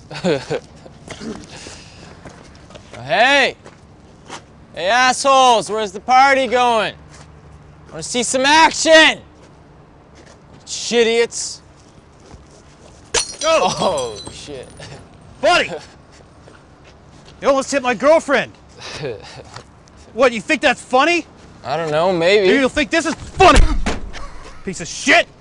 Hey! Hey, assholes! Where's the party going? I want to see some action! Shitiots! Oh, shit. Buddy! You almost hit my girlfriend! What, you think that's funny? I don't know, maybe. Maybe you'll think this is funny! Piece of shit!